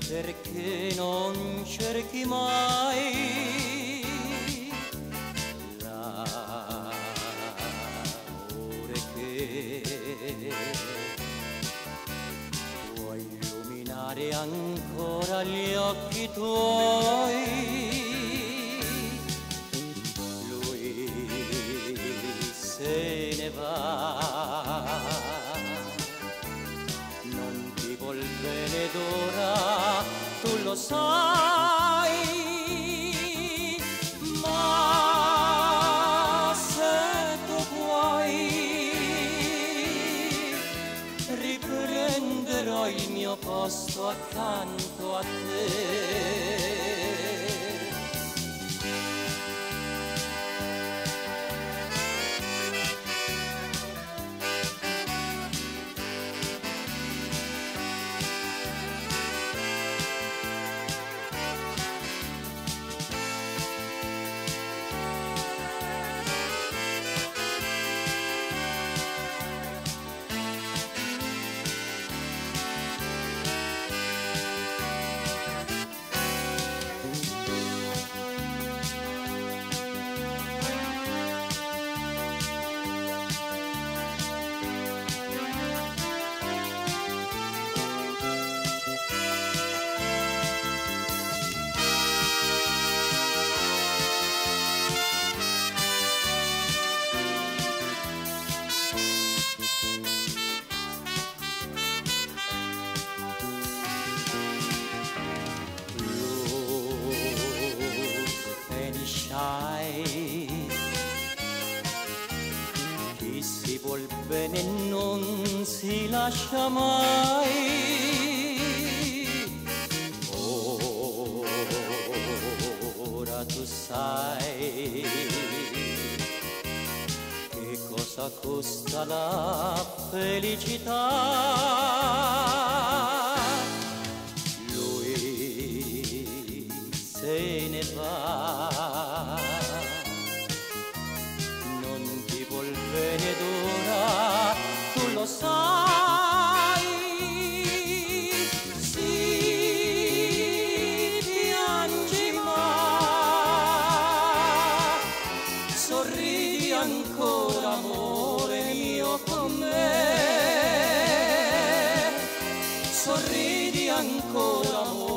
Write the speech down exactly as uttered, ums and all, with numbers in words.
perché non cerchi mai l'amore che può illuminare ancora gli occhi tuoi. Lui se ne va, non ti vuol bene d'ora, tu lo sai, ma se tu puoi riprenderò il mio posto accanto a te. Chi si vuol bene non si lascia mai. Ora tu sai che cosa costa la felicità. Lui se ne va, non ti vuol bene d'ora, tu lo sai. Si piangi ma sorridi ancora, amore mio, con me. Sorridi ancora, amore.